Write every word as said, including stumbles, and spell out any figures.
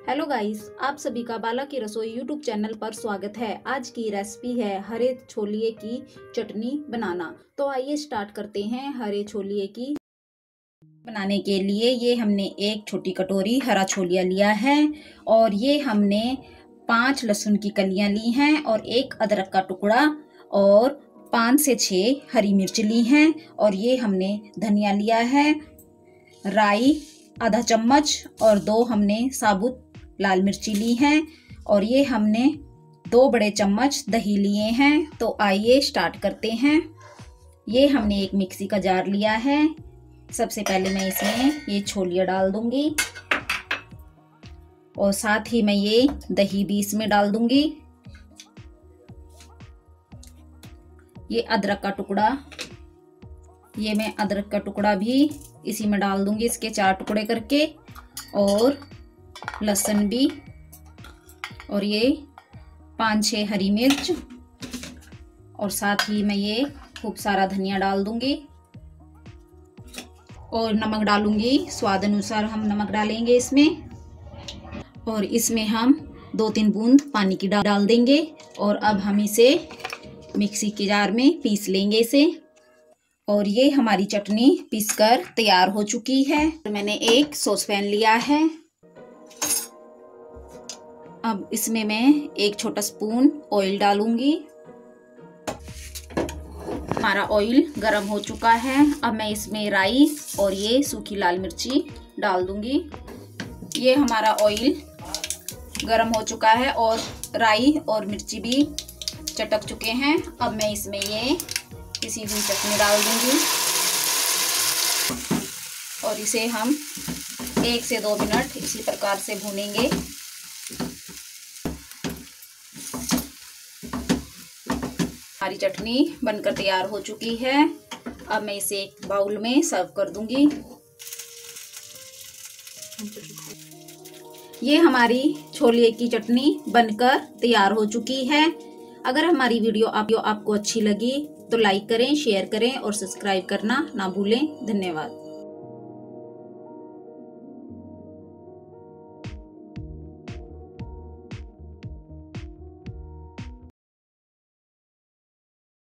Hello guys, आप सभी का बाला की रसोई यूट्यूब चैनल पर स्वागत है। आज की रेसिपी है हरे छोलिए की चटनी बनाना। तो आइए स्टार्ट करते हैं हरे छोलिए की बनाने के लिए। ये हमने एक छोटी कटोरी हरा छोलिया लिया है और ये हमने पांच लहसुन की कलियां ली हैं और एक अदरक का टुकड़ा और पाँच से छः हरी मिर्च ली हैं और ये हमने धनिया लिया है, राई आधा चम्मच और दो हमने साबुत लाल मिर्ची ली हैं और ये हमने दो बड़े चम्मच दही लिए हैं। तो आइए स्टार्ट करते हैं। ये हमने एक मिक्सी का जार लिया है। सबसे पहले मैं इसमें ये छोलिया डाल दूंगी और साथ ही मैं ये दही भी इसमें डाल दूंगी। ये अदरक का टुकड़ा, ये मैं अदरक का टुकड़ा भी इसी में डाल दूंगी, इसके चार टुकड़े करके, और लहसुन भी, और ये पाँच छः हरी मिर्च, और साथ ही मैं ये खूब सारा धनिया डाल दूंगी और नमक डालूंगी। स्वाद अनुसार हम नमक डालेंगे इसमें, और इसमें हम दो तीन बूंद पानी की डाल देंगे और अब हम इसे मिक्सी के जार में पीस लेंगे इसे। और ये हमारी चटनी पीसकर तैयार हो चुकी है। तो मैंने एक सॉस पैन लिया है। अब इसमें मैं एक छोटा स्पून ऑयल डालूंगी। हमारा ऑयल गरम हो चुका है। अब मैं इसमें राई और ये सूखी लाल मिर्ची डाल दूंगी। ये हमारा ऑयल गरम हो चुका है और राई और मिर्ची भी चटक चुके हैं। अब मैं इसमें ये पिसी हुई चटनी डाल दूंगी और इसे हम एक से दो मिनट इसी प्रकार से भूनेंगे। हमारी चटनी बनकर तैयार हो चुकी है। अब मैं इसे एक बाउल में सर्व कर दूंगी। ये हमारी छोलिए की चटनी बनकर तैयार हो चुकी है। अगर हमारी वीडियो आप, आपको अच्छी लगी तो लाइक करें, शेयर करें और सब्सक्राइब करना ना भूलें। धन्यवाद।